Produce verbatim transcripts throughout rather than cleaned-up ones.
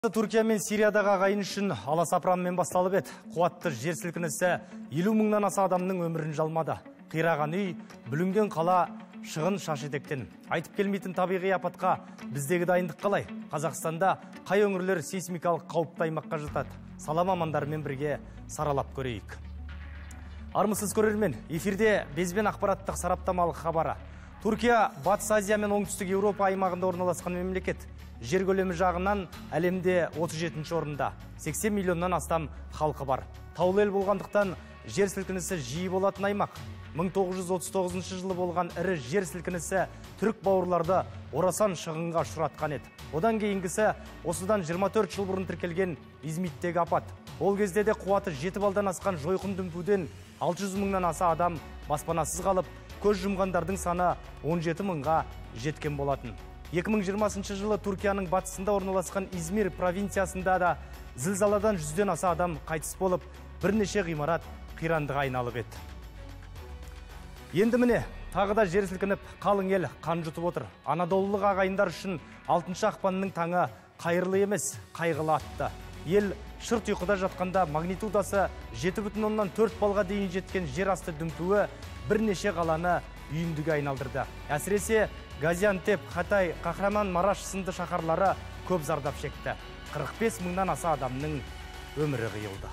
Түркия мен Сириядағы ағайын үшін аласапыранмен басталып еді. Қуатты жер сілкінісі елу мыңнан аса адамның өмірін жалмады. Қираған үй, бүлінген қала, шығын шаш етектен. Айтып келмейтін табиғи апатқа біздегі дайындық қалай? Қазақстанда қай өңірлер сейсмикалық қауіпті аймаққа жатады? Сала мамандарымен бірге саралап көрейік. Армысыз көрермен, эфирде безбен ақпараттық сараптамалық хабары. Түркия, Батыс Азия мен Оңтүстік Еуропа аймағында орналасқан мемлекет. Жер көлемі жағынан әлемде отыз жетінші орында. сексен миллионнан астам халқы бар. Таулы ел болғандықтан жер сілкінісі жиі болатын аймақ. мың тоғыз жүз отыз тоғызыншы жылы болған ірі жер сілкінісі түрік бауырларды орасан шығынға ұшыратқан еді. Одан кейінгісі осыдан жиырма төрт жыл бұрын тіркелген Измиттегі апат. Ол кезде де қуаты жеті балдан асқан жойқын дүмпуден алты жүз мыңнан аса адам баспанасыз қалып, көз жұмғандардың саны он жеті мыңға жеткен болатын. екі мың жиырмасыншы жылы Түркияның батысында орналасқан Измир провинциясында да зілзаладан жүзден аса адам қайтыс болып, бірнеше ғимарат қирандыға айналып еді. Енді міне, тағы да жер сілкініп, қалың ел қан жұтып отыр. Анадолылық ағайындар үшін алтыншы ақпанның таңы қайырлы емес, қайғылы атты. Ел шырт ұйқыда жатқанда магнитудасы жеті бүтін оннан төрт балға дейін жеткен жер асты дүмпуі бірнеше қаланы үйіндіге айналдырды. Әсіресе Газиантеп, Хатай, Қахраман, Мараш сынды шаһарлары көп зардап шекті. қырық бес мыңнан аса адамның өмірі қиылды.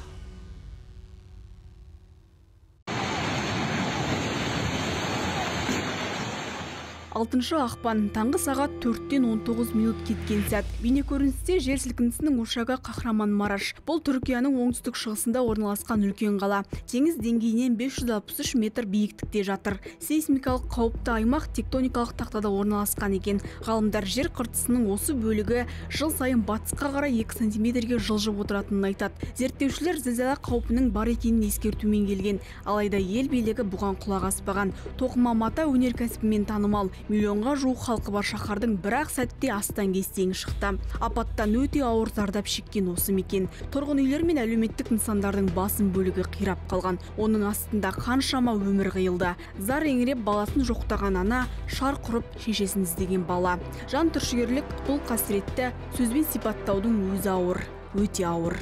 алтыншы ақпан таңғы сағат төрттен он тоғыз минут кеткен сәт. Бейнекөріністе жер сілкінісінің ошағы Қахраман Мараш. Бұл Түркияның оңтүстік шығысында орналасқан үлкен қала. Теңіз деңгейінен бес жүз алпыс үш метр биіктікте жатыр. Сейсмикалық қауіпті аймақ тектоникалық тақтада орналасқан екен. Ғалымдар жер қыртысының осы бөлігі жыл сайын батысқа қарай екі сантиметрге жылжып отыратынын айтады. Зерттеушілер зілзала қаупінің бар екенін ескертумен келген. Алайда ел билігі бұған құлақ аспаған. Тоқыма мата өнеркәсібімен танымал. Миллионға жуық халқы бар шаһардың бір-ақ сәтте астан кестең шықты. Апаттан өте ауыр зардап шеккен осы мекен. Тұрғын үйлер мен әлеуметтік нысандардың басым бөлігі қирап қалған. Оның астында қаншама өмір қиылды. Зар еңіреп баласын жоқтаған ана, шар құрып шешесін іздеген бала. Жан түршігерлік бұл қасіретті сөзбен сипаттаудың өзі ауыр, өте ауыр.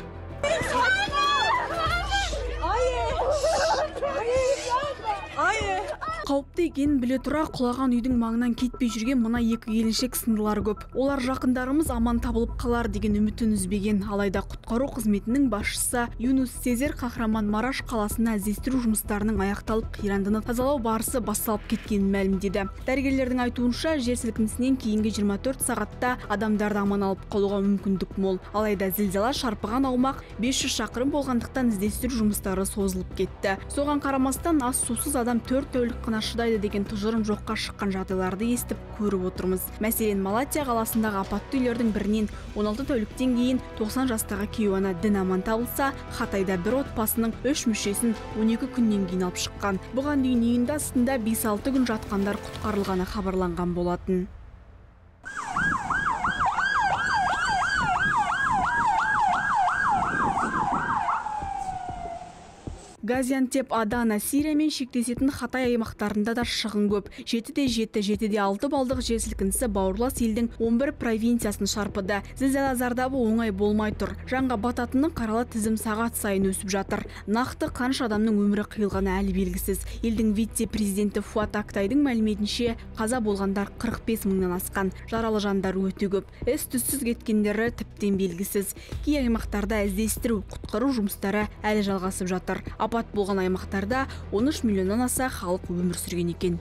Қауіпті екенін біле тұра құлаған үйдің маңынан кетпей жүрген мына екі келіншек сындылар көп. Олар жақындарымыз аман табылып қалар деген үмітін үзбеген. Алайда құтқару қызметінің басшысы Юнус Сезер Қахраман Мараш қаласына іздестіру жұмыстарының аяқталып, қирандыны тазалау барысы басталып кеткенін мәлімдеді. Дәрігерлердің айтуынша, жер сілкінісінен кейінгі жиырма төрт сағатта адамдарды аман алып қалуға мүмкіндік мол. Алайда зілзала шарпыған аумақ бес жүз шақырым болғандықтан іздестіру жұмыстары созылып кетті. Соған қарамастан ас сусыз адам төрт тәулік қана шыдайды деген тұжырым жоққа шыққан жағдайларды естіп көріп отырмыз. Мәселен, Малатия қаласындағы апатты үйлердің бірінен он алты тәуліктен кейін тоқсан жастағы күйеу ана дін аман табылса, Хатайда бір отбасының үш мүшесін он екі күннен кейін алып шыққан. Бұған дейін үйінде астында бес алты күн жатқандар құтқарылғаны хабарланған болатын. Газиантеп, Адана, Сириямен шектесетін Хатай аймақтарында да шығын көп. жетіде жеті, жетіде алты балдық жер сілкінісі бауырлас елдің он бір провинциясын шарпыды. Зілзала зардабы оңай болмай тұр. Жанға бататынның қаралы тізім сағат сайын өсіп жатыр. Нақты қанша адамның өмірі қиылғаны әлі белгісіз. Елдің вице-президенті Фуат Актайдың мәліметінше қаза болғандар қырық бес мыңнан асқан. Жаралы жандар өте көп. Із-түзсіз кеткендері тіптен белгісіз. Кей аймақтарда іздестіру, құтқару жұмыстары әлі жалғасып жатыр. Апат болған аймақтарда он үш миллионнан аса халық өмір сүрген екен.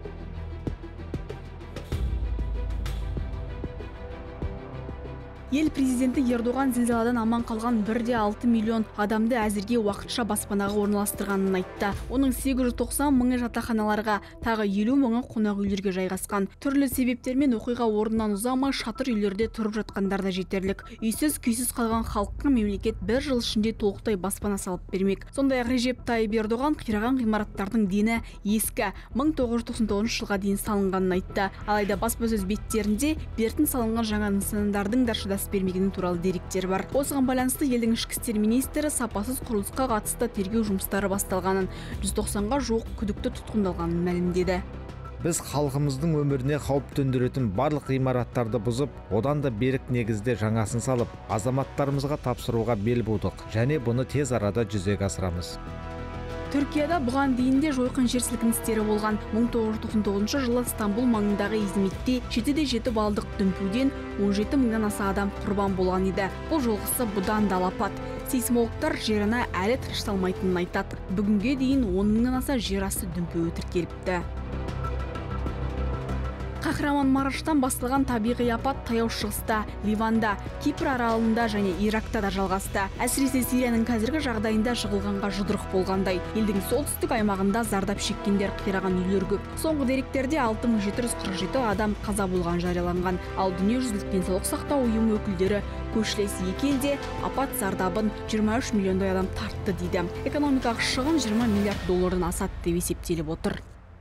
Ел президенті Ердоған зілзаладан аман қалған бір де алты миллион адамды әзірге уақытша баспанаға орналастырғанын айтты. Оның сегіз жүз тоқсан мыңы жатақханаларға, тағы елу мыңы қонақ үйлерге жайғасқан. Түрлі себептермен оқиға орнынан ұзамай шатыр үйлерде тұрып жатқандар да жетерлік. Үйсіз, күйсіз қалған халыққа мемлекет бір жыл ішінде толықтай баспана салып бермек. Сондай-ақ Режеп Тайып Ердоған қираған ғимараттардың дені ескі мың тоғыз жүз тоқсан тоғызыншы жылға дейін салынғанын айтты. Алайда баспасөз беттерінде бертін салынған жаңа нысандардың да шыдас бермегені туралы деректер бар. Осыған байланысты елдің ішкі істер министрі сапасыз құрылысқа қатысты тергеу жұмыстары басталғанын, жүз тоқсанға жуық күдікті тұтқындалғанын мәлімдеді. Біз халқымыздың өміріне қауіп төндіретін барлық ғимараттарды бұзып, одан да берік негізде жаңасын салып, азаматтарымызға тапсыруға бел будық, және бұны тез арада жүзеге асырамыз. Түркияда бұған дейін де жойқын жер сілкіністері болған. мың тоғыз жүз тоқсан тоғызыншы жылы Стамбул маңындағы Измитте жеті де жеті балдық дүмпуден он жеті мыңнан аса адам құрбан болған еді. Бұл жолғысы бұдан да алапат. Сейсмологтар жеріне әлі тыныш салмайтынын айтады. Бүгінге дейін он мыңнан аса жер асты дүмпуі тіркеліпті. Қахраманмараштан басталған табиғи апат таяу шығыста, Ливанда, Кипр аралында және Иракта да жалғасты. Әсіресе Сирияның қазіргі жағдайында жығылғанға жұдырық болғандай. Елдің солтүстік аймағында зардап шеккендер, қираған үйлер көп. Соңғы деректерде алты мың жеті жүз қырық жеті адам қаза болған жарияланған. Ал дүниежүзілік денсаулық сақтау ұйымы өкілдері көршілес екі елде апат зардабын жиырма үш миллиондай адам тартты дейді. Экономикалық шығын жиырма миллиард доллардан асады деп есептеліп отыр.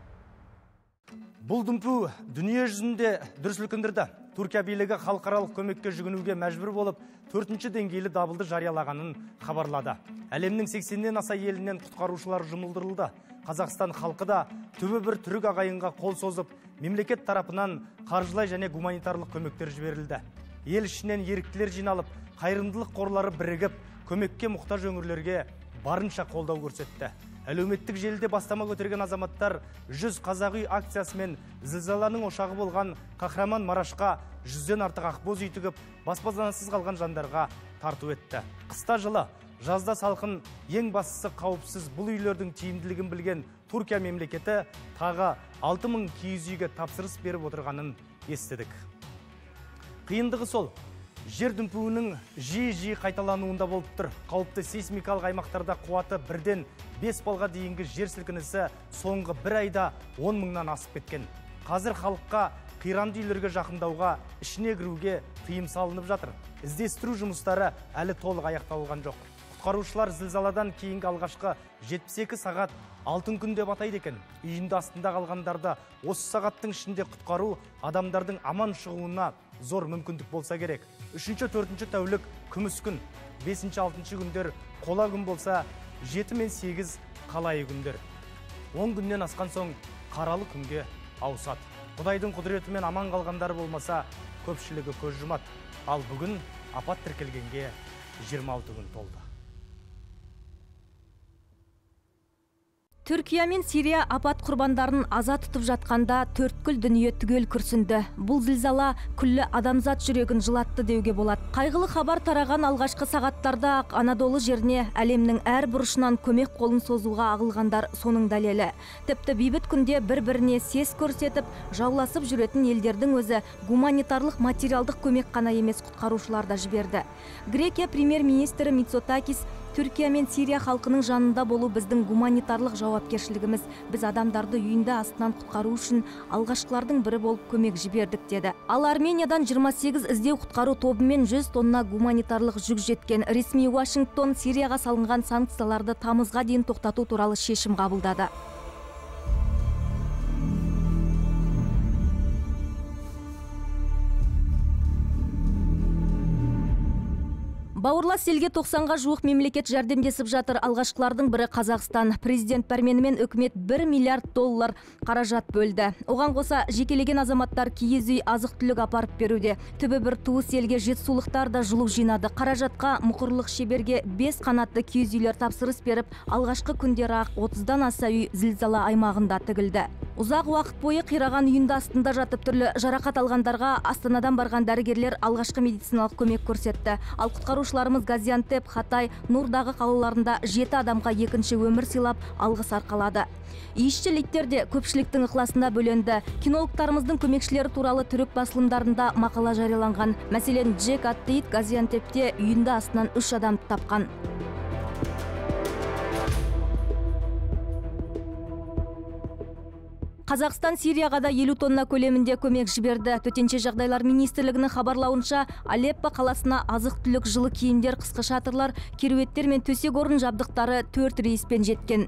Бұл дүмпу дүние жүзінде дүр сілкіндірді. Түркия билігі халықаралық көмекке жүгінуге мәжбүр болып, төртінші деңгейлі дабылды жариялағанын хабарлады. Әлемнің сексеннен аса елінен құтқарушылар жұмылдырылды. Қазақстан халқы да түбі бір түрік ағайынға қол созып, мемлекет тарапынан қаржылай және гуманитарлық көмектер жіберілді. Ел ішінен еріктілер жиналып, қайырымдылық қорлары бірігіп, көмекке мұқтаж өңірлерге барынша қолдау көрсетті. Әлеуметтік желіде бастама көтерген азаматтар жүз қазақ үй акциясымен зілзаланың ошағы болған Қахраманмарашқа жүзден артық ақбоз үй тігіп, баспанасыз қалған жандарға тарту етті. Қыста жылы, жазда салқын, ең бастысы қауіпсіз бұл үйлердің тиімділігін білген Түркия мемлекеті тағы алты мың киіз үйге тапсырыс беріп отырғанын естідік. Қиындығы сол, жер дүмпуінің жиі-жиі қайталануында болып тұр. Қауіпті сейсмикалық аймақтарда қуаты бірден бес балға дейінгі жер сілкінісі соңғы бір айда он мыңнан асып кеткен. Қазір халыққа қиранды үйлерге жақындауға, ішіне кіруге тыйым салынып жатыр. Іздестіру жұмыстары әлі толық аяқталған жоқ. Құтқарушылар зілзаладан кейінгі алғашқы жетпіс екі сағат алтын күн деп атайды екен. Үйінде астында қалғандарды осы сағаттың ішінде құтқару адамдардың аман шығуына зор мүмкіндік болса керек. Үшінші, төртінші тәулік күміс күн, бесінші, алтыншы күндер қола күн болса, жеті мен сегіз қалайы күндер. он күннен асқан соң қаралы күнге ауысады. Құдайдың құдіретімен аман қалғандар болмаса, көпшілігі көз жұмады. Ал бүгін апат тіркелгенге жиырма алты күн толды. Түркия мен Сирия апат құрбандарын аза тұтып жатқанда төрткүл дүние түгел күрсінді. Бұл зілзала күллі адамзат жүрегін жылатты деуге болады. Қайғылы хабар тараған алғашқы сағаттарда ақ Анадолы жеріне әлемнің әр бұрышынан көмек қолын созуға ағылғандар соның дәлелі. Тіпті бейбіт күнде бір-біріне сес көрсетіп, жауласып жүретін елдердің өзі гуманитарлық материалдық көмек қана емес құтқарушылар да жіберді. Грекия премьер-министрі Мицотакис Түркия мен Сирия халқының жанында болу біздің гуманитарлық жауапкершілігіміз. Біз адамдарды үйінде астынан құтқару үшін алғашқылардың бірі болып көмек жібердік деді. Ал Армениядан жиырма сегіз іздеу құтқару тобымен жүз тонна гуманитарлық жүк жеткен. Ресми Вашингтон Сирияға салынған санкцияларды тамызға дейін тоқтату туралы шешім қабылдады. Бауырлас елге тоқсанға жуық мемлекет жәрдемдесіп жатыр. Алғашқылардың бірі Қазақстан. Президент пәрменімен үкімет бір миллиард доллар қаражат бөлді. Оған қоса жекелеген азаматтар киіз үй, азық-түлік апарып беруде. Түбі бір туыс елге жетісулықтар да жылу жинады. Қаражатқа мұқырлық шеберге бес қанатты киіз үйлер тапсырыс беріп, алғашқы күндері ақ отыздан аса үй зілзала аймағында тігілді. Ұзақ уақыт бойы қираған үйінде астында жатып түрлі жарақат алғандарға Астанадан барған дәрігерлер алғашқы медициналық көмек көрсетті. Ал құтқарушыларымыз Газиантеп, Хатай, Нурдағы қалаларында жеті адамға екінші өмір сыйлап алғыс арқалады. Иісшіл иттер де көпшіліктің ықыласына бөленді. Кинологтарымыздың көмекшілері туралы түрік басылымдарында мақала жарияланған. Мәселен, Джек атты ит Газиантепте үйінде астынан үш адамды тапқан. Қазақстан Сирияға да елу тонна көлемінде көмек жіберді. Төтенше жағдайлар министрлігінің хабарлауынша, Алеппо қаласына азық-түлік, жылы киімдер, қысқы шатырлар, керуеттер мен төсек орын жабдықтары төрт рейспен жеткен.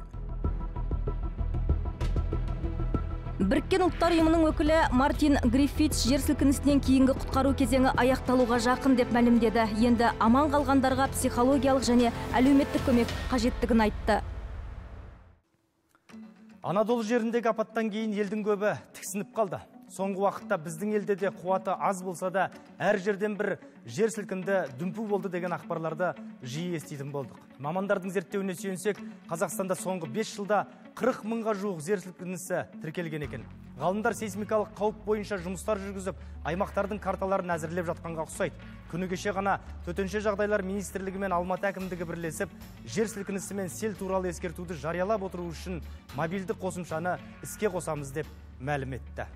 Біріккен ұлттар ұйымының өкілі Мартин Гриффитс жер сілкінісінен кейінгі құтқару кезеңі аяқталуға жақын деп мәлімдеді. Енді аман қалғандарға психологиялық және әлеуметтік көмек қажеттігін айтты. Анадолу жеріндегі апаттан кейін елдің көбі тіксініп қалды. Соңғы уақытта біздің елде де қуаты аз болса да, әр жерден бір жер сілкінді, дүмпу болды деген ақпарларды жиі еститін болдық. Мамандардың зерттеуіне сүйенсек, Қазақстанда соңғы бес жылда қырық мыңға жуық жер сілкінісі тіркелген екен. Ғалымдар сейсмикалық қауіп бойынша жұмыстар жүргізіп, аймақтардың карталарын әзірлеп жатқанға ұқсайды. Күні кеше ғана төтенше жағдайлар министрлігі мен Алматы әкімдігі бірлесіп, жер сілкінісі мен сел туралы ескертуді жариялап отыру үшін мобильді қосымшаны іске қосамыз деп мәлім етті.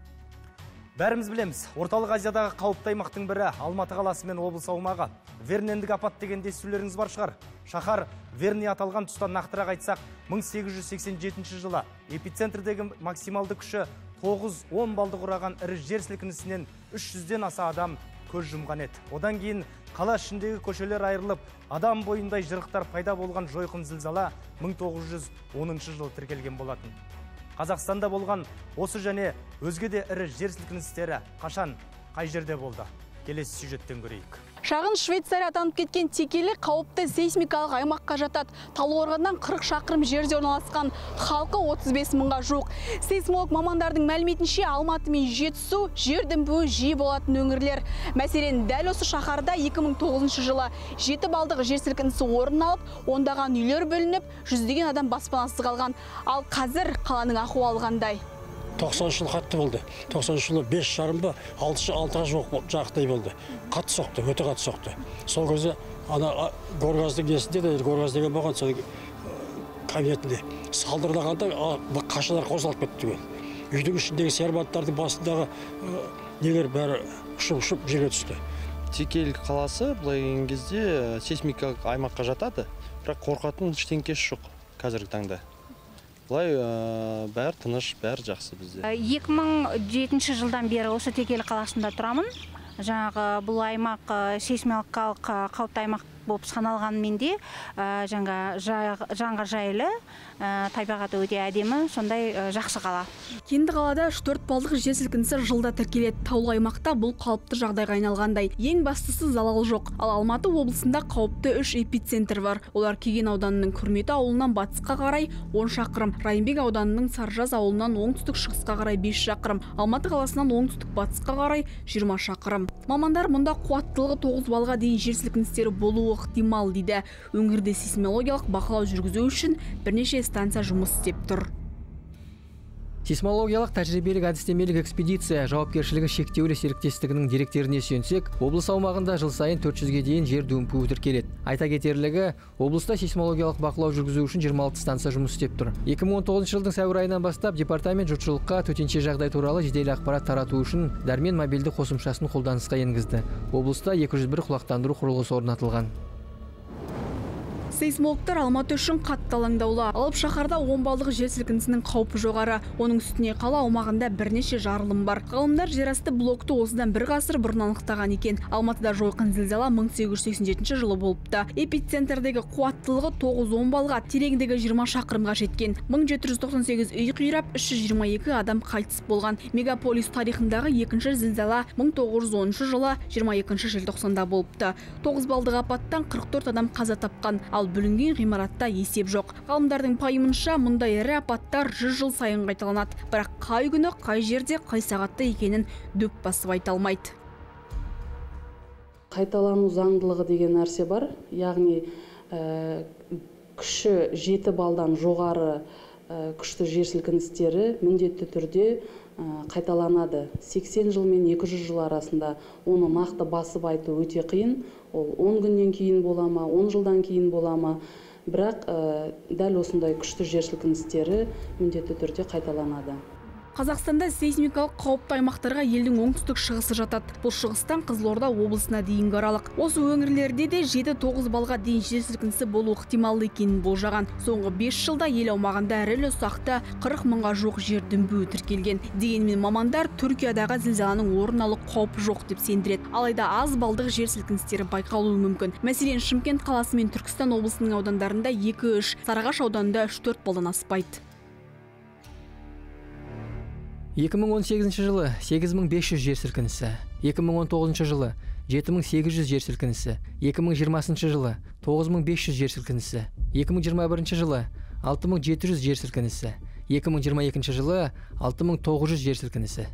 Бәріміз білеміз, орталық Азиядағы қауіпті аймақтың бірі Алматы қаласы мен облыс аумағы. Вернендік апат деген естулеріңіз бар шығар. Шаһар Верни аталған тұста нақтырақ айтсақ, мың сегіз жүз сексен жетінші жылы эпицентрдегі максималды күші тоғыз он балды құраған ірі жер сілкінісінен үш жүзден аса адам көз жұмған еді. Одан кейін қала ішіндегі көшелер айырылып, адам бойындай жырықтар пайда болған жойқын зілзала мың тоғыз жүз оныншы жылы тіркелген болатын. Қазақстанда болған осы және өзге де ірі жер сілкіністері қашан, қай жерде болды? Келесі сюжеттен көрейік. Шағын Швейцария атанып кеткен Текелі қауіпті сейсмикалық аймаққа жатады. Талдықорғаннан қырық шақырым жерде орналасқан, халқы отыз бес мыңға жуық. Сейсмолог мамандардың мәліметінше Алматы мен Жетісу жер дүмпуі жиі болатын өңірлер. Мәселен, дәл осы шаһарда екі мың тоғызыншы жылы жеті балдық жер сілкінісі орын алып, ондаған үйлер бөлініп, жүздеген адам баспанасыз қалған. Ал қазір қаланың ахуалы қандай? тоқсаныншы жылы қатты болды. тоқсаныншы жылы бес жарым ба, алтыға жуық жағдай болды. Қатты соқты, өте қатты соқты. Сол кезде ана Горгаздың несінде де, Горгаз деген болған сол кабинетінде салдырлағанда қашалар қозғалып кетті. Үйдің ішіндегі серванттардың басындағы нелер бәрі ұшып-ұшып жерге түсті. Текелі қаласы былай келген кезде сейсмикалық аймаққа жатады, бірақ қорқатын ештеңкесі жоқ қазіргі таңда. Бұлай бәрі тыныш, бәрі жақсы бізде. екі мың жетінші жылдан бері осы Текелі қаласында тұрамын. Жаңағы бұл аймақ сейсмикалық қауіпті аймақ болып саналғанмен де жанға жайлы, табиғаты өте әдемі, сондай жақсы қала. Кенді қалада үш төрт балдық жер сілкінісі жылда тіркеледі. Таулы аймақта бұл қалыпты жағдайға айналғандай. Ең бастысы залал жоқ. Ал Алматы облысында қауіпті үш эпицентр бар. Олар Кеген ауданының Күрметі ауылынан батысқа қарай он шақырым, Райымбек ауданының Саржаз ауылынан оңтүстік шығысқа қарай бес шақырым, Алматы қаласынан оңтүстік батысқа қарай жиырма шақырым. Мамандар мұнда қуаттылығы тоғыз балға дейін жер сілкіністері болуы ықтимал дейді. Өңірде сейсмологиялық бақылау жүргізу үшін бірнеше станция жұмыс істеп тұр. Сейсмологиялық тәжірибелік әдістемелік экспедиция жауапкершілігі шектеулі серіктестігінің деректеріне сүйенсек, облыс аумағында жыл сайын төрт жүзге дейін жер дүмпуі тіркеледі. Айта кетерлігі, облыста сейсмологиялық бақылау жүргізу үшін жиырма алты станция жұмыс істеп тұр. екі мың он тоғызыншы жылдың сәуір айынан бастап департамент жұртшылыққа төтенше жағдай туралы жедел ақпарат тарату үшін Дәрмен мобильді қосымшасын қолданысқа енгізді. Облыста екі жүз бір құлақтандыру құрылғысы орнатылған. Сейсмологтар Алматы үшін қатты алаңдаулы. Алып шаһарда он балдық жер сілкінісінің қаупі жоғары. Оның үстіне қала аумағында бірнеше жарылым бар. Ғалымдар жерасты блокты осыдан бір ғасыр бұрын анықтаған екен. Алматыда жойқын зілзала мың сегіз жүз сексен жетінші жылы болыпты. Эпицентрдегі қуаттылығы тоғыз он балға, тереңдігі жиырма шақырымға жеткен. мың жеті жүз тоқсан сегіз үй қирап, үш жүз жиырма екі адам қайтыс болған. Мегаполис тарихындағы екінші зілзала мың тоғыз жүз оныншы жылы жиырма екінші желтоқсанда болыпты. тоғыз балдық апаттан қырық төрт адам қаза тапқан. Ал бүлінген ғимаратта есеп жоқ. Ғалымдардың пайымынша мұндай ірі апаттар жүз жыл сайын қайталанады. Бірақ қай күні, қай жерде, қай сағатта екенін дөп басып айта алмайды. Қайталану заңдылығы деген нәрсе бар. Яғни күші жеті балдан жоғары күшті жер сілкіністері міндетті түрде қайталанады. сексен жыл мен екі жүз жыл арасында оны нақты басып айту өте қиын. Ол он күннен кейін бола ма, он жылдан кейін бола ма. Бірақ дәл осындай күшті жер сілкіністері міндетті түрде қайталанады. Қазақстанда сейсмикалық қауіпті аймақтарға елдің оңтүстік шығысы жатады. Бұл шығыстан Қызылорда облысына дейінгі аралық. Осы өңірлерде де жеті тоғыз балға дейін жер сілкінісі болуы ықтимал екенін болжаған. Соңғы бес жылда ел аумағында ірілі ұсақты қырық мыңға жуық жер дүмпуі тіркелген. Дегенмен мамандар Түркиядағы зілзаланың орын алу қаупі жоқ деп сендіреді. Алайда аз балдық жер сілкіністері байқалуы мүмкін. Мәселен, Шымкент қаласы мен Түркістан облысының аудандарында екі үш, Сарыағаш ауданында үш төрт балдан аспайды. екі мың он сегізінші жылы сегіз мың бес жүз жер сілкінісі, екі мың он тоғызыншы жылы жеті мың сегіз жүз жер сілкінісі, екі мың жиырмасыншы жылы тоғыз мың бес жүз жер сілкінісі, екі мың жиырма бірінші жылы алты мың жеті жүз жер сілкінісі, екі мың жиырма екінші жылы алты мың тоғыз жүз жер сілкінісі.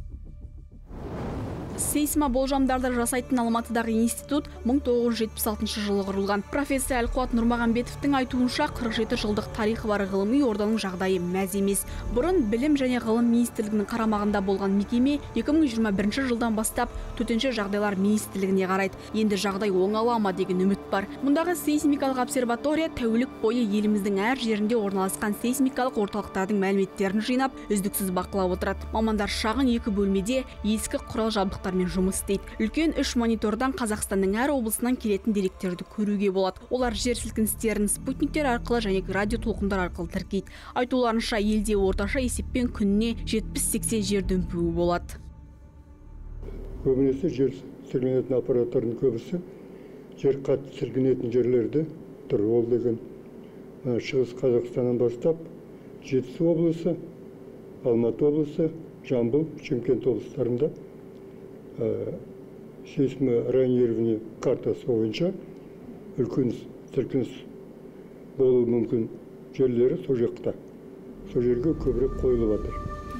Сейсма болжамдарды жасайтын Алматыдағы институт мың тоғыз жүз жетпіс алтыншы жылы құрылған. Профессор Әлқуат Нұрмағанбетовтің айтуынша қырық жеті жылдық тарихы бар ғылыми орданың жағдайы мәз емес. Бұрын білім және ғылым министрлігінің қарамағында болған мекеме екі мың жиырма бірінші жылдан бастап төтенше жағдайлар министрлігіне қарайды. Енді жағдай оңала ма деген үміт бар. Мұндағы сейсмикалық обсерватория тәулік бойы еліміздің әр жерінде орналасқан сейсмикалық орталықтардың мәліметтерін жинап, үздіксіз бақылап отырады. Мамандар шағын екі бөлмеде ескі құрал жабдықтар мен жұмыс істейді. Үлкен үш монитордан Қазақстанның әр облысынан келетін деректерді көруге болады. Олар жер сілкіністерін спутниктер арқылы және радио толқындар арқылы тіркейді. Айтуларынша, елде орташа есеппен күніне жетпіс сексен жер дүмпуі болады. Көбінесе жер сілкінетін аппараттардың көбісі жер қатты сілкінетін жерлерде тұр. Ол деген Шығыс Қазақстаннан бастап Жетісу облысы, Алматы облысы, Жамбыл, Шымкент облыстарында сейсморайонирование картасы бойынша үлкен сілкініс болуы мүмкін жерлері сол жақта. Сол жерге көбірек қойылып жатыр.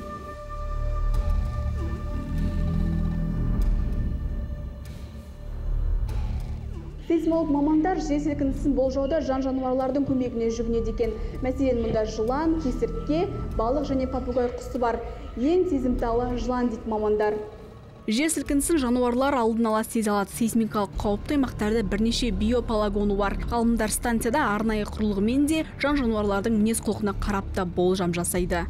Сейсмолог мамандар жер сілкінісін болжауда жан-жануарлардың көмегіне жүгінеді екен. Мәселен, мұнда жылан, кесіртке, балық және папугай құсы бар. Ең сезімталы жылан дейді мамандар. Жер сілкінісін жануарлар алдын ала сезе алады. Сейсмикалық қауіпті аймақтарда бірнеше биополигоны бар. Ғалымдар станцияда арнайы құрылғымен де жан-жануарлардың мінез-құлқына қарап та болжам жасайды.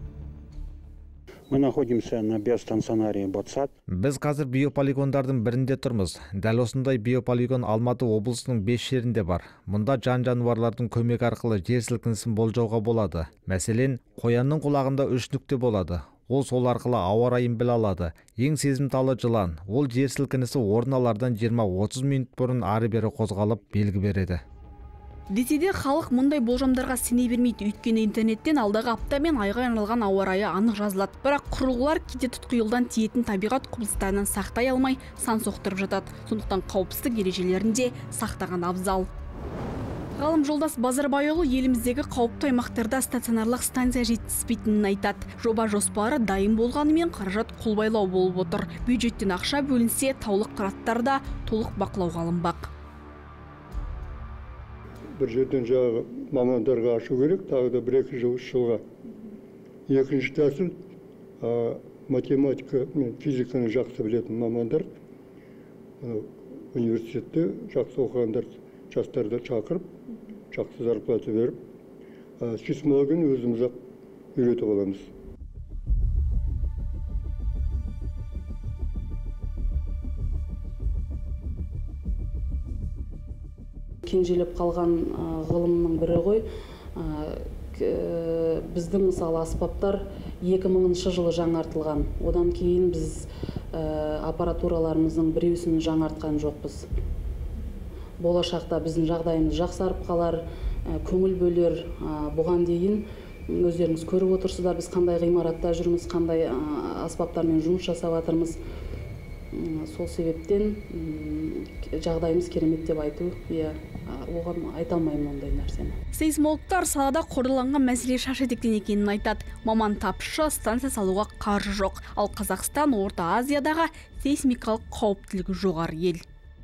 Мы находимся на биостационаре Ботсат. Біз қазір биополигондардың бірінде тұрмыз. Дәл осындай биополигон Алматы облысының бес жерінде бар. Мұнда жан-жануарлардың көмек арқылы жер сілкінісін болжауға болады. Мәселен, қоянның құлағында үш нүкте болады. Ол сол арқылы ауа райын біле алады. Ең сезімталы жылан. Ол жер сілкінісі орын алардан жиырма отыз минут бұрын ары-бері қозғалып белгі береді. Десе де халық мұндай болжамдарға сене бермейді. Өйткені интернеттен алдағы апта мен айға арналған ауа райы анық жазылады. Бірақ құрылғылар кейде тұтқиылдан тиетін табиғат құбылыстарынан сақтай алмай сан соқтырып жатады. Сондықтан қауіпсіздік ережелерін де сақтаған абзал. Ғалым Жолдас Базарбайұлы еліміздегі қауіпті аймақтарда стационарлық станция жетіспейтінін айтады. Жоба жоспары дайын болғанымен қаражат қолбайлау болып отыр. Бюджеттен ақша бөлінсе, таулық қыраттарда толық бақылауға алынбақ. Бір жерден жағы мамандарға ашу керек, тағы да бір-екі жыл жылға. Екінші тәсіл математика мен физиканы жақсы білетін мамандар университетте жақсы оқығандар жастарды шақырып, жақсы зарплата беріп, сейсмологияны өзіміз үйретіп аламыз. Кенжелеп қалған ғылымның бірі ғой. Біздің мысалы аспаптар екі мыңыншы жылы жаңартылған. Одан кейін біз аппаратураларымыздың біреусін жаңартқан жоқпыз. Болашақта біздің жағдайымыз жақсарып қалар, көңіл бөлер. Бұған дейін өздеріңіз көріп отырсыздар, біз қандай ғимаратта жүрміз, қандай аспаптармен жұмыс жасап жатырмыз. Сол себептен жағдайымыз керемет деп айту, оған айта алмаймын ондай нәрсені. Сейсмологтар салада қордаланған мәселе шаш-етектен екенін айтады. Маман тапшы, станция салуға қаржы жоқ. Ал Қазақстан Орта Азиядағы сейсмикалық қауіптілігі жоғары ел.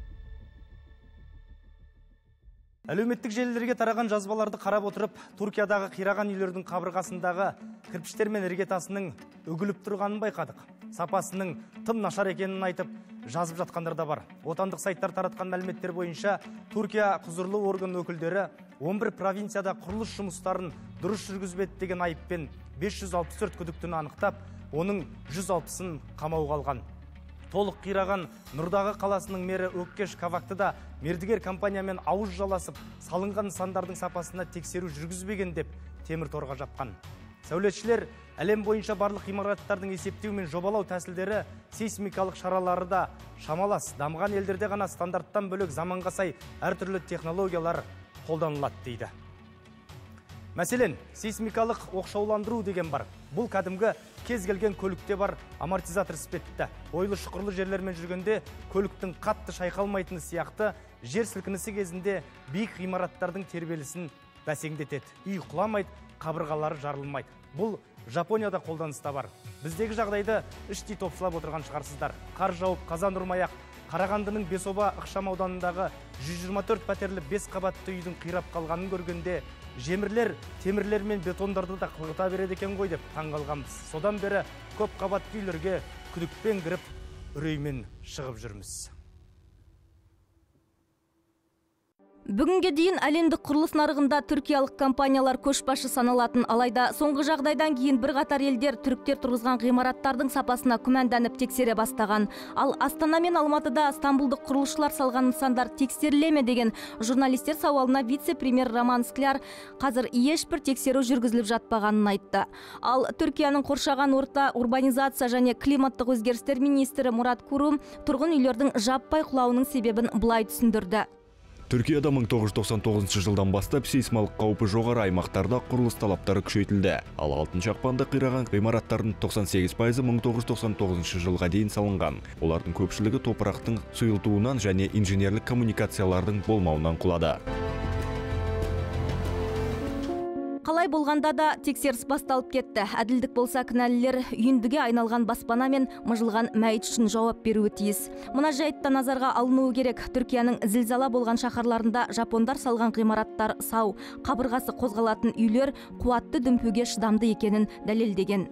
Әлеуметтік желілерге тараған жазбаларды қарап отырып, Түркиядағы қираған үйлердің қабырғасындағы кірпіштер мен іргетасының үгіліп тұрғанын байқадық. Сапасының тым нашар екенін айтып, жазып жатқандар да бар. Отандық сайттар таратқан мәліметтер бойынша, Түркия құзырлы орган өкілдері он бір провинцияда құрылыс жұмыстарын дұрыс жүргізбеді деген айыппен бес жүз алпыс төрт күдіктіні анықтап, оның жүз алпысын қамауға алған. Толық қираған Нұрдағы қаласының мері Өккеш Кавакты да мердігер компаниямен ауыз жаласып, салынған нысандардың сапасына тексеру жүргізбеген деп темір торға жапқан. Сәулетшілер әлем бойынша барлық ғимараттардың есептеу мен жобалау тәсілдері, сейсмикалық шаралары да шамалас. Дамыған елдерде ғана стандарттан бөлек заманға сай әртүрлі технологиялар қолданылады дейді. Мәселен, сейсмикалық оқшауландыру деген бар. Бұл кәдімгі кез келген көлікте бар амортизатор іспетті. Ойлы шұқырлы жерлермен жүргенде көліктің қатты шайқалмайтыны сияқты жер сілкінісі кезінде биік ғимараттардың тербелісін бәсеңдетеді. Үй құламайды, қабырғалары жарылмайды. Бұл Жапонияда қолданыста бар. Біздегі жағдайды іштей топшылап отырған шығарсыздар. Қар жауып, қазан ұрмай-ақ Қарағандының Бесоба ықшам ауданындағы жүз жиырма төрт пәтерлі бес қабатты үйдің қирап қалғанын көргенде, жемірлер, темірлер мен бетондарды да қылғыта береді екен ғой деп таңғалғанбыз. Содан бері көп қабатты үйлерге күдікпен кіріп, үреймен шығып жүрміз. Бүгінге дейін әлемдік құрылыс нарығында түркиялық компаниялар көшбасшы саналатын, алайда соңғы жағдайдан кейін бірқатар елдер түріктер тұрғызған ғимараттардың сапасына күмәнданып тексере бастаған. Ал Астана мен Алматыда стамбулдық құрылысшылар салған нысандар тексеріле ме деген журналистер сауалына вице-премьер Роман Скляр қазір ешбір тексеру жүргізіліп жатпағанын айтты. Ал Түркияның қоршаған орта, урбанизация және климаттық өзгерістер министрі Мурат Курум тұрғын үйлердің жаппай құлауының себебін былай түсіндірді. Түркияда мың тоғыз жүз тоқсан тоғызыншы жылдан бастап сейсмалық қаупі жоғары аймақтарда құрылыс талаптары күшейтілді. Ал алтыншы ақпанда қираған ғимараттардың тоқсан сегіз пайызы мың тоғыз жүз тоқсан тоғызыншы жылға дейін салынған. Олардың көпшілігі топырақтың сұйылтуынан және инженерлік коммуникациялардың болмауынан құлады. Қалай болғанда да тексеріс басталып кетті. Әділдік болса, кінәлілер үйіндіге айналған баспана мен мыжылған мәйіт үшін жауап беруі тиіс. Мына жайтта назарға алынуы керек. Түркияның зілзала болған шаһарларында жапондар салған ғимараттар сау, қабырғасы қозғалатын үйлер қуатты дүмпуге шыдамды екенін дәлелдеген.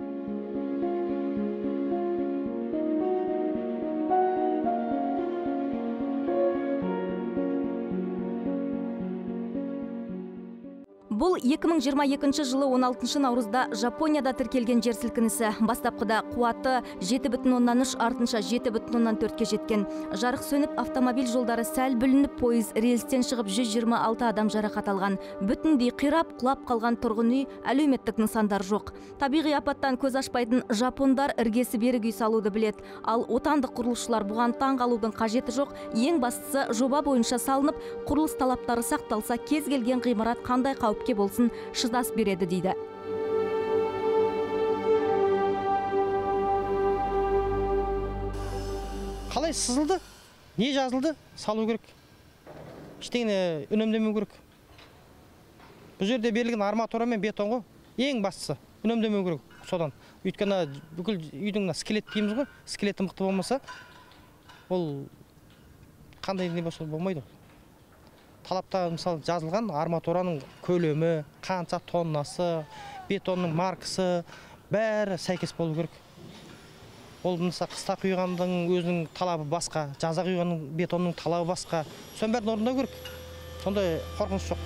Бұл екі мың жиырма екінші жылы он алтыншы наурызда Жапонияда тіркелген жер сілкінісі. Бастапқыда қуаты жеті бүтін оннан үш, артынша жеті бүтін оннан төртке жеткен. Жарық сөніп, автомобиль жолдары сәл бүлініп, пойыз рельстен шығып жүз жиырма алты адам жарақат алған. Бүтіндей қирап, құлап қалған тұрғын үй, әлеуметтік нысандар жоқ. Табиғи апаттан көз ашпайтын жапондар іргесі берік үй салуды білет. Ал отандық құрылысшылар бұған таң қалудың қажеті жоқ. Ең бастысы, жоба бойынша салынып, құрылыс талаптары сақталса, кез келген ғимарат қандай қауіпке болсын шыдас береді дейді. Қалай сызылды? Не жазылды? Салу керек. Ештеңе үнемдемеу керек. Бұл жерде берілген арматура мен бетон ғой. Ең бастысы үнемдемеу керек. Содан. Өйткені бүкіл үйдің скелет дейміз ғой. Скелеті мықты болмаса, ол қандай не болса болмайды. Талапта мысалы жазылған арматураның көлемі, қанша тоннасы, бетонның маркасы бәрі сәйкес болу керек. Ол мысалы қыста құйғандың өзінің талабы басқа, жаза құйғанның бетонның талабы басқа. Соның бәрін орындау керек. Сондай қорқыныш жоқ.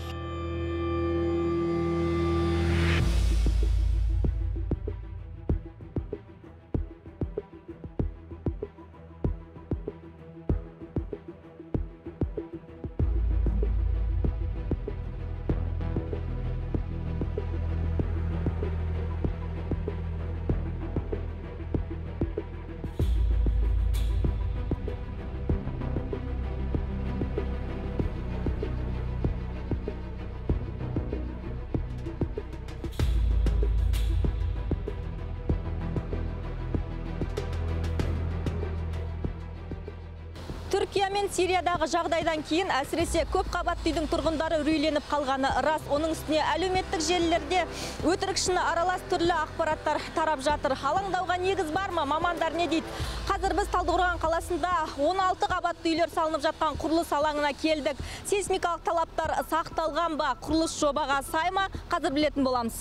Түркия мен Сириядағы жағдайдан кейін әсіресе көп қабатты үйдің тұрғындары үрейленіп қалғаны рас. Оның үстіне әлеуметтік желілерде өтірік шыны аралас түрлі ақпараттар тарап жатыр. Алаңдауға негіз бар ма? Мамандар не дейді? Қазір біз Талдықорған қаласында он алты қабатты үйлер салынып жатқан құрылыс алаңына келдік. Сейсмикалық талаптар сақталған ба? Құрылыс жобаға сай ма? Қазір білетін боламыз.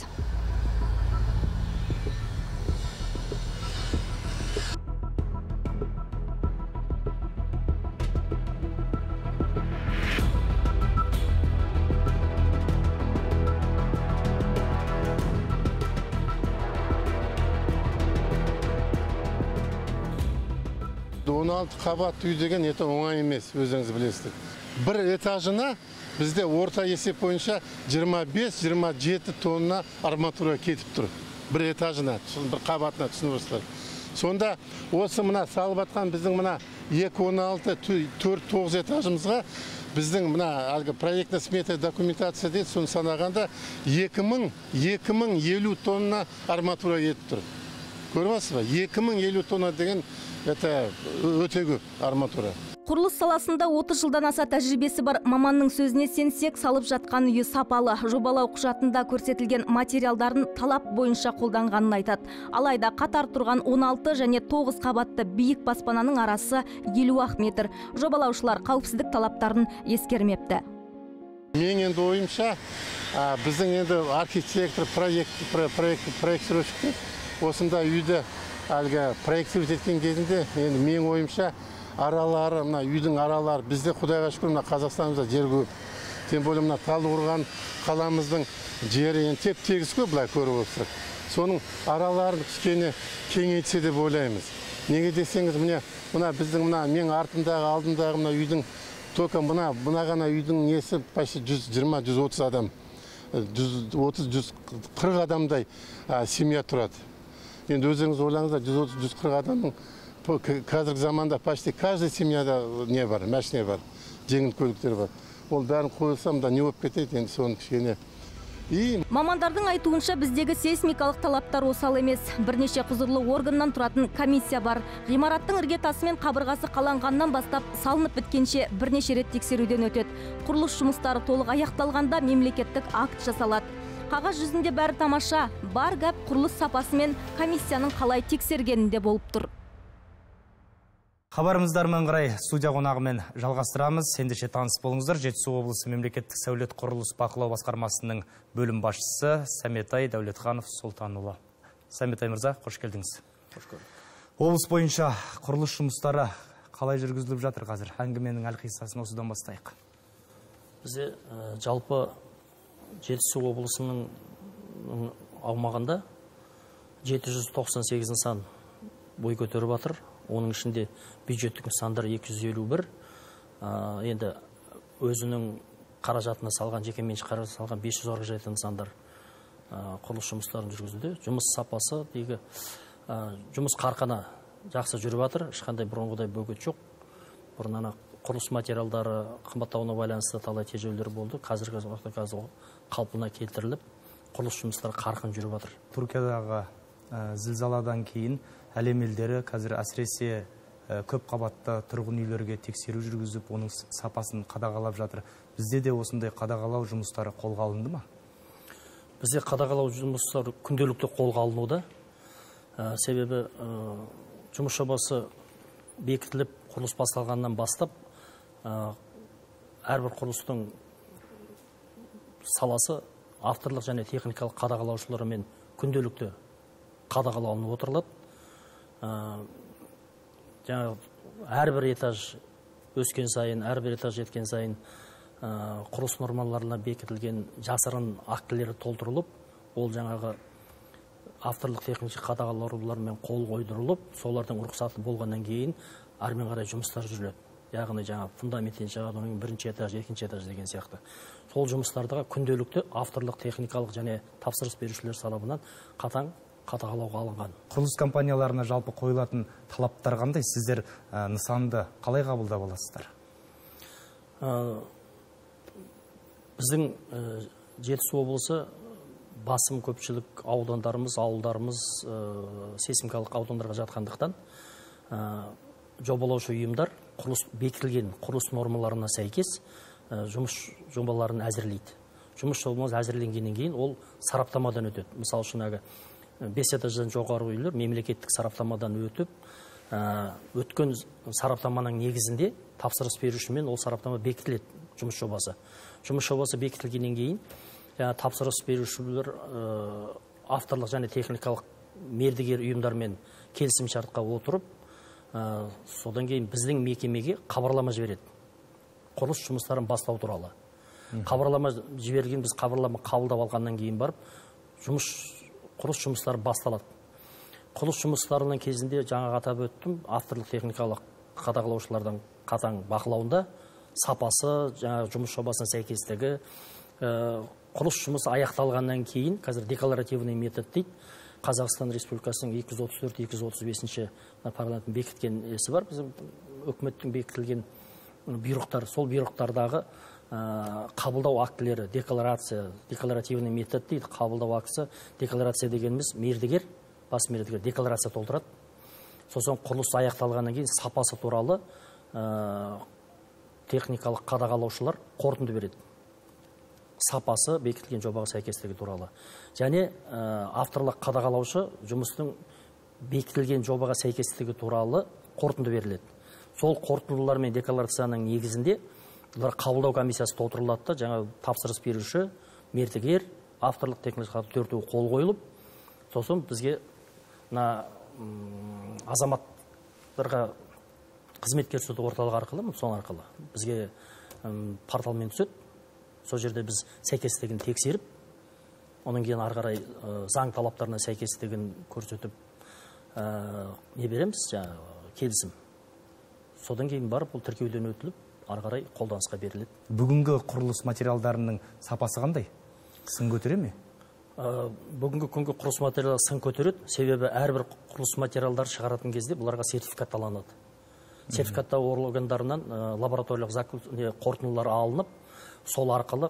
он алты қабатты үй деген это оңай емес, өзіңіз білесіздер. Бір этажына бізде орта есеп бойынша жиырма бес жиырма жеті тонна арматура кетіп тұр. Бір этажына, бір қабатына түсініңіздер. Сонда осы мына салып жатқан біздің мына екі он алты төрт тоғыз этажымызға біздің мына әлгі проектный смета документация дейді, соны санағанда екі мың елу тонна арматура кетіп тұр. Көріп отырсыз ба? екі мың елу тонна деген это өте көп арматура. Құрылыс саласында отыз жылдан аса тәжірибесі бар маманның сөзіне сенсек, салып жатқан үйі сапалы. Жобалау құжатында көрсетілген материалдарын талап бойынша қолданғанын айтады. Алайда қатар тұрған он алты және тоғыз қабатты биік баспананың арасы елу ақ метр. Жобалаушылар қауіпсіздік талаптарын ескермепті. Мен енді ойымша, біздің енді архитектор, проект, проект, проектировщик осында үйді әлгі проектировать еткен кезінде, енді мен ойымша, аралары, мына үйдің аралары, бізде Құдайға шүкір, мына Қазақстанымызда жер көп. Тем более мына Талдықорған қаламыздың жері енді теп тегіс көп, былай көріп отырсақ. Соның араларын кішкене кеңейтсе деп ойлаймыз. Неге десеңіз, міне, мына біздің мына мен артындағы, алдындағы мына үйдің только мына мына ғана үйдің несі почти жүз жиырма жүз отыз адам, жүз отыз жүз қырық адамдай семья тұрады. Енді өзіңіз ойлаңыздар, жүз отыз жүз қырық адамның қазіргі заманда почти каждый семьяда не бар, машина бар, жеңіл көліктер бар. Ол бәрін қойылсам да не болып кетеді, енді соны кішкене. Мамандардың айтуынша біздегі сейсмикалық талаптар осал емес. Бірнеше құзырлы органнан тұратын комиссия бар. Ғимараттың іргетасы мен қабырғасы қаланғаннан бастап салынып біткенше бірнеше рет тексеруден өтеді. Құрылыс жұмыстары толық аяқталғанда мемлекеттік акт жасалады. Қағаз жүзінде бәрі тамаша, бар гәп құрылыс сапасы мен комиссияның қалай тексергенінде болып тұр. Хабарымыздармен қарай студия қонағымен жалғастырамыз. Ендеше таныс болыңыздар. Жетісу облысы мемлекеттік сәулет құрылыс бақылау басқармасының бөлім басшысы Сәметай Дәулетханов Сұлтанұлы. Сәметай мырза, қош келдіңіз. Қош көрдік. Облыс бойынша құрылыс жұмыстары қалай жүргізіліп жатыр қазір? Әңгіменің әлқиссасын осыдан бастайық. Бізде жалпы Жетісу облысының аумағында жеті жүз тоқсан сегіз нысан бой көтеріп жатыр. Оның ішінде бюджеттік нысандар екі жүз елу бір. Енді өзінің қаражатына салған, жекеменшік қаражатына салған бес жүз орынға жететін нысандар құрылыс жұмыстарын жүргізуде. Жұмыс сапасы дейгі жұмыс қарқыны жақсы жүріп жатыр. Ешқандай бұрынғыдай бөгет жоқ. Бұрын ана құрылыс материалдары қымбаттауына байланысты талай тежеулер болды. Қазіргі уақытта қалпына келтіріліп, құрылыс жұмыстары қарқын жүріп жатыр. Түркиядағы зілзаладан кейін әлем елдері қазір әсіресе көп қабатты тұрғын үйлерге тексеру жүргізіп, оның сапасын қадағалап жатыр. Бізде де осындай қадағалау жұмыстары қолға алынды ма? Бізде қадағалау жұмыстары күнделікті қолға алынуда. Себебі жұмыс жобасы бекітіліп, құрылыс басталғаннан бастап, әрбір құрылыстың саласы авторлық және техникалық қадағалаушыларымен күнделікті қадағаланып отырылады. Жаңа әрбір этаж өскен сайын, әрбір этаж жеткен сайын құрылыс нормаларына бекітілген жасырын актілері толтырылып, ол жаңағы авторлық техникалық қадағалаулармен қол қойдырылып, солардың рұқсаты болғаннан кейін әрмен қарай жұмыстар жүреді. Яғни жаңа фундаменттен шығады, бірінші этаж, екінші этаж деген сияқты. Сол жұмыстардағы күнделікті авторлық техникалық және тапсырыс берушілер тарапынан қатаң қадағалауға алынған. Құрылыс компанияларына жалпы қойылатын талаптар қандай? Сіздер нысанды қалай қабылдап аласыздар? Біздің Жетісу облысы басым көпшілік аудандарымыз, ауылдарымыз сейсмикалық аудандарға жатқандықтан жобалаушы ұйымдар құрылыс бекітілген құрылыс нормаларына сәйкес жұмыс жобаларын әзірлейді. Жұмыс жобамыз әзірленгеннен кейін ол сараптамадан өтеді. Мысалы үшін бес этаждан жоғары үйлер мемлекеттік сараптамадан өтіп, өткен сараптаманың негізінде тапсырыс берушімен ол сараптама бекітіледі жұмыс жобасы. Жұмыс жобасы бекітілгеннен кейін тапсырыс берушілер авторлық және техникалық мердігер ұйымдармен келісім шартқа отырып, содан кейін біздің мекемеге хабарлама жібереді. Құрылыс жұмыстарын бастау туралы. Хабарлама жіберген, біз хабарлама қабылдап алғаннан кейін барып, жұмыс құрылыс жұмыстары басталады. Құрылыс жұмыстарының кезінде жаңа атап өттім, авторлық техникалық қадағалаушылардан қатаң бақылауында сапасы, жаңа жұмыс жобасына сәйкестігі, құрылыс жұмысы аяқталғаннан кейін, қазір декларативный метод дейді, Қазақстан Республикасының екі жүз отыз төрт екі жүз отыз бесінші парламенттің бекіткен есі бар. Біздің үкіметтің бекітілген бұйрықтар, сол бұйрықтардағы қабылдау актілері, декларация, декларативный метод дейді, қабылдау актісі, декларация дегеніміз мердігер, бас мердігер декларация толтырады. Сосын құрылыс аяқталғаннан кейін сапасы туралы техникалық қадағалаушылар қорытынды береді. Сапасы бекітілген жобаға сәйкестігі туралы. Және авторлық қадағалаушы жұмыстың бекітілген жобаға сәйкестігі туралы қорытынды беріледі. Сол қорытындылар мен декларацияның негізінде олар қабылдау комиссиясы толтырылады да, жаңа тапсырыс беруші, мердігер, авторлық техникалық төртеуі қол қойылып, сосын бізге азаматтарға қызмет көрсету орталығы арқылы, сон арқылы бізге порталмен түседі. Сол жерде біз сәйкестігін тексеріп, оның кейін ары қарай заң талаптарына сәйкестігін көрсетіп не береміз, келісім. Содан кейін барып, бұл тіркеуден өтіліп, ары қарай қолданысқа беріледі. Бүгінгі құрылыс материалдарының сапасы қандай? Сын көтере ме? Бүгінгі күнгі құрылыс материалы сын көтереді. Себебі әрбір құрылыс материалдар шығаратын кезде бұларға сертификат алынады. Сертификаттау органдарынан лабораториялық қорытындылар алынып, сол арқылы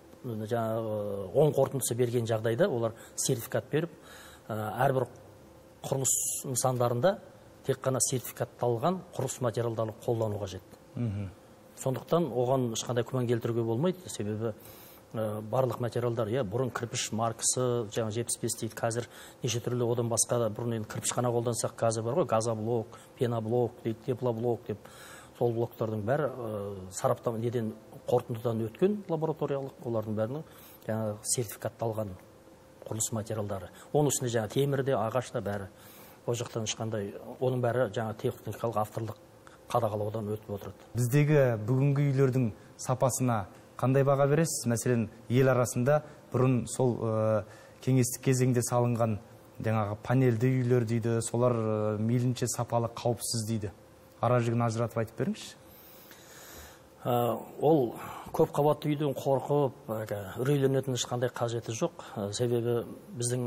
оң қорытындысы берген жағдайда олар сертификат беріп, әрбір құрылыс нысандарында тек қана сертификатталған құрылыс материалдарын қолдану қажет. Сондықтан оған ешқандай күмән келтіруге болмайды. Себебі барлық материалдар, бұрын кірпіш маркасы, жаңа жетпіс бес дейді, қазір неше түрлі одан басқа да бұрын кірпіш қана қолдансақ, қазір бар ғой, газоблок, пеноблок, теплоблок деп, сол блоктардың бәрі сараптама неден қорытындыдан өткен лабораториялық, олардың бәрінің жаңа сертификатталған құрылыс материалдары. Оның үстінде жаңа темірде, ағашта бәрі. Ол жақтан ешқандай, оның бәрі жаңа техникалық авторлық қадағалаудан өтіп отырады. Біздегі бүгінгі үйлердің сапасына қандай баға бересіз? Мәселен, ел арасында бұрын сол кеңестік кезеңде салынған жаңағы панельді үйлер дейді, солар мейлінше сапалы, қауіпсіз дейді. Ара жігін ажыратып айтып беріңізші. Ол көп қабатты үйден қорқып, үрейленетін ешқандай қажеті жоқ. Себебі біздің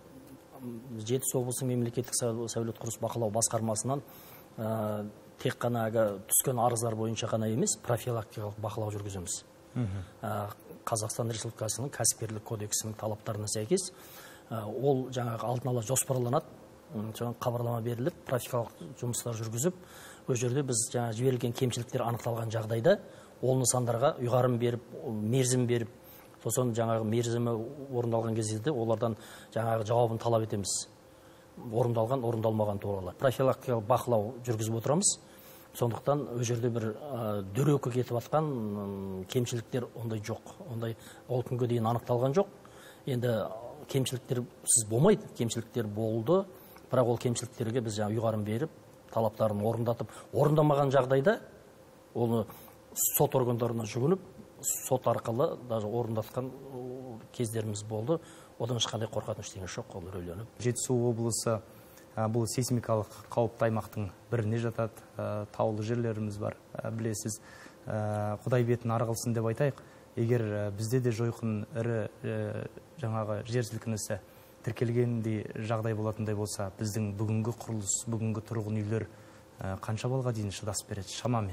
Жетісу облысының мемлекеттік сәулет құрылыс бақылау басқармасынан тек қана түскен арыздар бойынша ғана емес, профилактикалық бақылау жүргіземіз. Қазақстан Республикасының кәсіпкерлік кодексінің талаптарына сәйкес ол жаңағы алдын ала жоспарланады, жаңа хабарлама беріліп, практикалық жұмыстар жүргізіп, ол жерде біз жаңа жіберілген кемшіліктер анықталған жағдайда ол нысандарға ұйғарым беріп, мерзім беріп, сосын жаңағы мерзімі орындалған кезде олардан жаңағы жауабын талап етеміз. Орындалған, орындалмаған туралы. Профилактикалық бақылау жүргізіп отырамыз. Сондықтан ол жерде бір дөрекі кетіп атқан кемшіліктер ондай жоқ. Ондай ол күнге дейін анықталған жоқ. Енді кемшіліктер сіз болмайды, кемшіліктер болды. Бірақ ол кемшіліктерге біз жаңа ұйғарым беріп, талаптарын орындатып, орындамаған жағдайда оны сот органдарына жүгініп, сот арқылы даже орындатқан кездеріміз болды. Одан ешқандай қорқатын ештеңе жоқ, ол үрейленіп. Жетісу облысы бұл сейсмикалық қауіпті аймақтың біріне жатады. Таулы жерлеріміз бар, білесіз. Құдай бетін арғылсын деп айтайық. Егер бізде де жойқын ірі жаңағы жер сілкінісі тіркелгендей жағдай болатындай болса, біздің бүгінгі құрылыс, бүгінгі тұрғын үйлер қанша балға дейін шыдасып береді шамамен?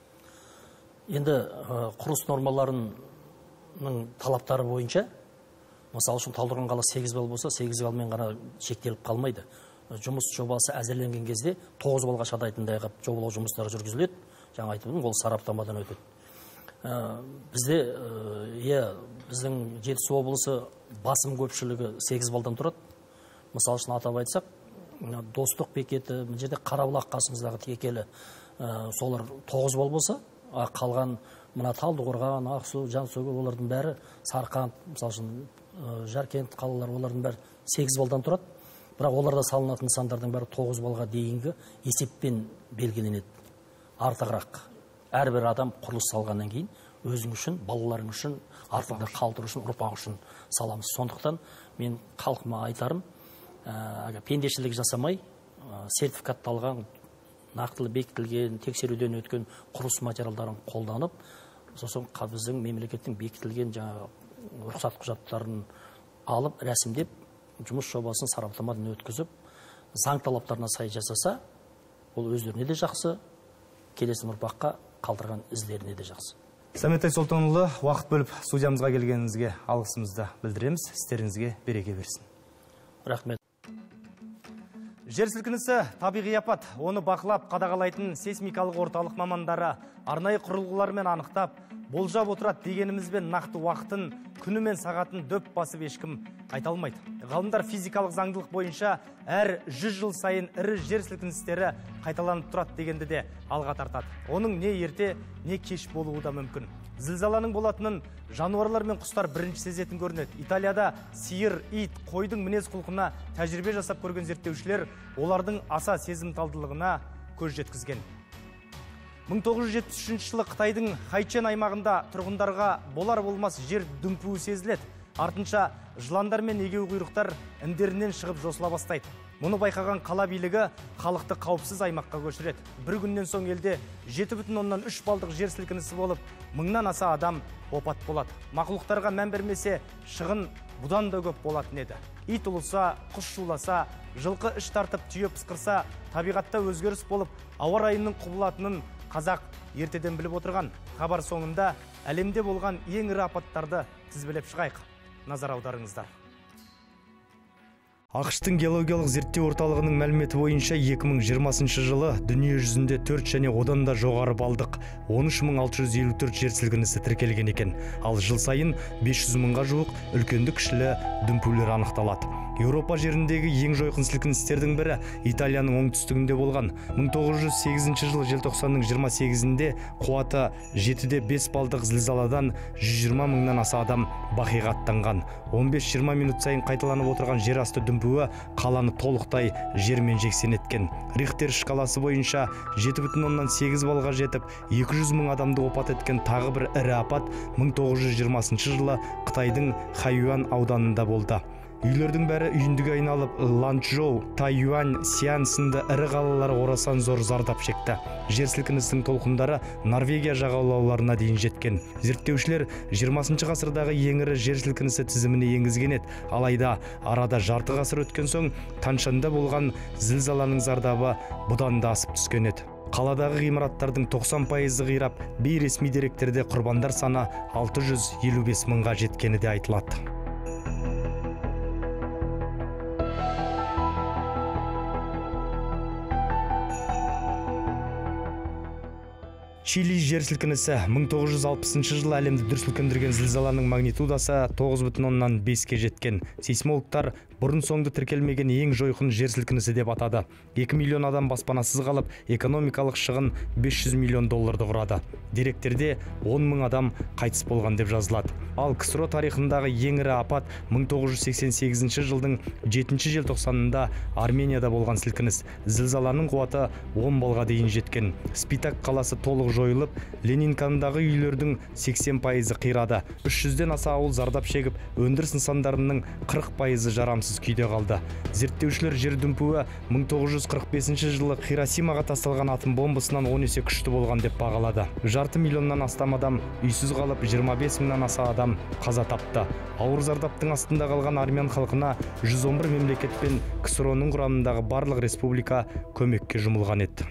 Енді құрылыс нормаларының талаптары бойынша, мысалы үшін Талдықорған қаласы сегіз балл болса, сегіз балмен ғана шектеліп қалмайды. Жұмыс жобасы әзірленген кезде тоғыз балға шыдайтындай қылып жобалау жұмыстары жүргізіледі. Жаңа айтып отырмын, ол сараптамадан өтеді. Бізде, біздің Жетісу облысы басым көпшілігі сегіз балдан тұрады. Мысалы үшін атап айтсақ, Достық бекеті, бұл жерде Қарабұлақ қасымыздағы текелі, солар тоғыз бал болса, қалған мына Талдықорған, Ақсу, Жансүгір, олардың бәрі, Сарқан, мысалы үшін Жаркент қалалар, олардың бәрі сегіз балдан тұрады. Бірақ оларда салынатын нысандардың бәрі тоғыз балға дейінгі есеппен белгіленеді. Артығырақ. Әрбір адам құрылыс салғаннан кейін өзің үшін, балаларың үшін, артында қалдыру үшін, ұрпақ үшін саламыз. Сондықтан мен халқыма айтарым, пендешілік жасамай, сертификатталған, нақтылы бекітілген, тексеруден өткен құрылыс материалдарын қолданып, сосын біздің мемлекеттің бекітілген рұқсат құжаттарын алып, рәсімдеп, жұмыс жобасын сараптамадан өткізіп, заң талаптарына сай жасаса, ол өздеріне де жақсы, келесі ұрпаққа қалдырған іздеріне де жақсы. Сәметай Солтанұлы, уақыт бөліп студиямызға келгеніңізге алғысымызды білдіреміз. Істеріңізге береке берсін. Рахмет. Жер сілкінісі табиғи апат. Оны бақылап қадағалайтын сейсмикалық орталық мамандары арнайы құрылғылармен анықтап, болжап отырады дегенімізбен нақты уақытын, күні мен сағатын дөп басып ешкім айта алмайды. Ғалымдар физикалық заңдылық бойынша әр жүз жыл сайын ірі жер сілкіністері қайталанып тұрады дегенді де алға тартады. Оның не ерте, не кеш болуы да мүмкін. Зілзаланың болатынын жануарлар мен құстар бірінші сезетін көрінеді. Италияда сиыр, ит, қойдың мінез құлқына тәжірибе жасап көрген зерттеушілер олардың аса сезімталдылығына көз жеткізген. мың тоғыз жүз жетпіс үшінші жылы Қытайдың Хайчэн аймағында тұрғындарға болар болмас жер дүмпуі сезіледі. Артынша жыландар мен егеу құйрықтар індерінен шығып жосыла бастайды. Мұны байқаған қала билігі халықты қауіпсіз аймаққа көшіреді. Бір күннен соң елде жеті бүтін оннан үш балдық жер сілкінісі болып, мыңнан аса адам опат болады. Мақұлықтарға мән бермесе, шығын бұдан да көп болатын еді. Ит ұлыса, құс шуласа, жылқы іш тартып түйе пысқырса, табиғатта өзгеріс болып, ауа райының құбылатынын қазақ ертеден біліп отырған. Хабар соңында әлемде болған ең ірі апаттарды тізбелеп шығайық. Назар аударыңыздар. ақш-тың геологиялық зерттеу орталығының мәліметі бойынша екі мың жиырмасыншы жылы дүние жүзінде төрт және одан да жоғары балдық он үш мың алты жүз елу төрт жер сілкінісі тіркелген екен. Ал жыл сайын бес жүз мыңға жуық үлкенді кішілі дүмпулер анықталады. Еуропа жеріндегі ең жойқын сілкіністердің бірі Италияның оңтүстігінде болған. мың тоғыз жүз сегізінші жылы желтоқсанның жиырма сегізінде қуаты жетіде бес балдық зілзаладан жүз жиырма мыңнан аса адам бақиға аттанған. он бес жиырма минут сайын қайталанып отырған жер асты дүмпуі қаланы толықтай жермен жексен еткен. Рихтер шкаласы бойынша жеті бүтін оннан сегіз балға жетіп, екі жүз мың адамды опат еткен тағы бір ірі апат мың тоғыз жүз жиырмасыншы жылы Қытайдың Хайюан ауданында болды. Үйлердің бәрі үйіндіге айналып, Ланчжоу, Тайюань, Сиан сынды ірі қалалар орасан зор зардап шекті. Жер сілкінісінің толқындары Норвегия жағалауларына дейін жеткен. Зерттеушілер жиырмасыншы ғасырдағы ең ірі жер сілкінісі тізіміне енгізген еді. Алайда арада жарты ғасыр өткен соң Таншанда болған зілзаланың зардабы бұдан да асып түскен еді. Қаладағы ғимараттардың тоқсан пайызы қирап, бейресми деректерде құрбандар саны алты жүз елу бес мыңға жеткені де айтылады. Чили жер сілкінісі мың тоғыз жүз алпысыншы жылы әлемді дүр сілкіндірген зілзаланың магнитудасы тоғыз бүтін оннан беске жеткен. Сейсмологтар бұрын соңды тіркелмеген ең жойқын жер сілкінісі деп атады. екі миллион адам баспанасыз қалып, экономикалық шығын бес жүз миллион долларды құрады. Деректерде он мың адам қайтыс болған деп жазылады. Ал КСРО тарихындағы ең ірі апат мың тоғыз жүз сексен сегізінші жылдың жетінші желтоқсанында Арменияда болған сілкініс. Зілзаланың қуаты он балға дейін жеткен. Спитак қаласы толық жойылып, Ленинкандағы үйлердің сексен пайызы қирады. үш жүзден аса ауыл зардап шегіп, өндіріс нысандарының қырық пайызы жарамсыз күйде қалды. Зерттеушілер жер дүмпуі мың тоғыз жүз қырық бесінші жылы Хиросимаға тасталған атом бомбасынан он есе күшті болған деп бағалады. Жарты миллионнан астам адам үйсіз қалып, жиырма бес мыңнан аса адам қаза тапты. Ауыр зардаптың астында қалған армян халқына жүз он бір мемлекет пен КСРОның құрамындағы барлық республика көмекке жұмылған еді.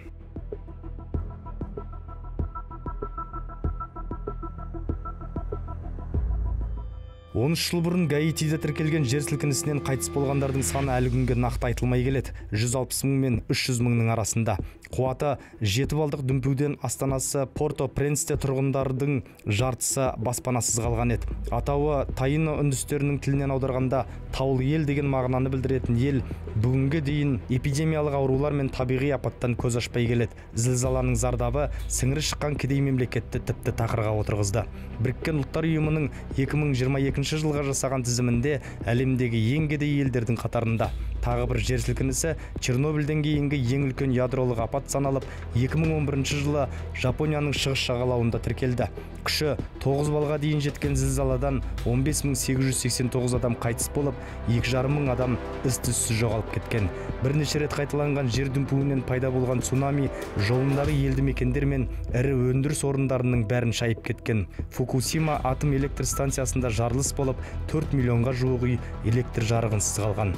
он үш жыл бұрын Гаитиде тіркелген жер сілкінісінен қайтыс болғандардың саны әлі күнге нақты айтылмай келеді. жүз алпыс мың мен үш жүз мыңның арасында. Қуаты жеті балдық дүмпуден астанасы Порто-Пренсте тұрғындардың жартысы баспанасыз қалған еді. Атауы Таино үндістерінің тілінен аударғанда таулы ел деген мағынаны білдіретін ел бүгінге дейін эпидемиялық аурулар мен табиғи апаттан көз ашпай келеді. Зілзаланың зардабы сіңірі шыққан кедей мемлекетті тіпті тақырға отырғызды. Біріккен ұлттар ұйымының екі мың жиырма екінші жылға жасаған тізімінде әлемдегі ең кедей елдердің қатарында. Тағы бір жер сілкінісі Чернобыльден кейінгі ең үлкен ядролық апат саналып, екі мың он бірінші жылы Жапонияның шығыс жағалауында тіркелді. Күші тоғыз балға дейін жеткен зілзаладан он бес мың сегіз жүз сексен тоғыз адам қайтыс болып, екі жарым мың адам із-түзсіз жоғалып кеткен. Бірнеше рет қайталанған жер дүмпуінен пайда болған цунами жолындағы елді мекендер мен ірі өндіріс орындарының бәрін шайып кеткен. Фукусима атом электр станциясында жарылыс болып, төрт миллионға жуық үй электр жарығынсыз қалған.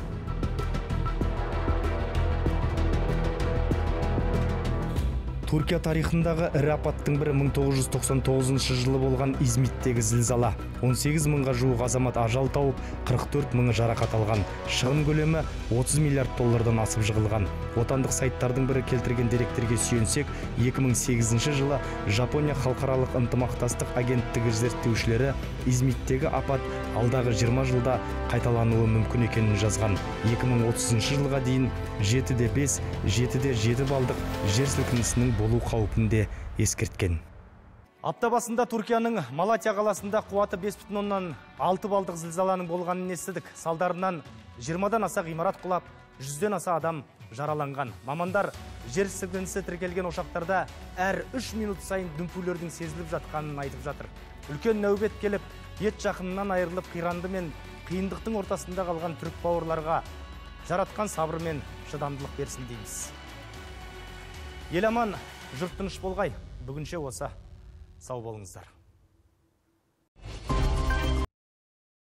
Түркия тарихындағы ірі апаттың бірі мың тоғыз жүз тоқсан тоғызыншы жылы болған Измиттегі зілзала. он сегіз мыңға жуық азамат ажал тауып, қырық төрт мыңы жарақат алған. Шығын көлемі отыз миллиард доллардан асып жығылған. Отандық сайттардың бірі келтірген деректерге сүйенсек, екі мың сегізінші жылы Жапония халықаралық ынтымақтастық агенттігі зерттеушілері Измиттегі апат алдағы жиырма жылда қайталануы мүмкін екенін жазған. екі мың отызыншы жылға дейін жеті де бес, жеті де жеті балдық жер сілкінісінің болу қаупінде ескерткен. Апта басында Түркияның Малатия қаласында қуаты бес бүтін оннан алты балдық зілзаланың болғанын естідік. Салдарынан жиырмадан аса ғимарат құлап, жүзден аса адам жараланған. Мамандар жер сілкінісі тіркелген ошақтарда әр үш минут сайын дүмпулердің сезіліп жатқанын айтып жатыр. Үлкен нәубет келіп, ет жақынынан айырылып қиранды мен қиындықтың ортасында қалған түрік бауырларға жаратқан сабыр мен шыдамдылық берсін дейміз. Ел аман, жұрт тыныш болғай. Бүгінше осы. Сау болыңыздар.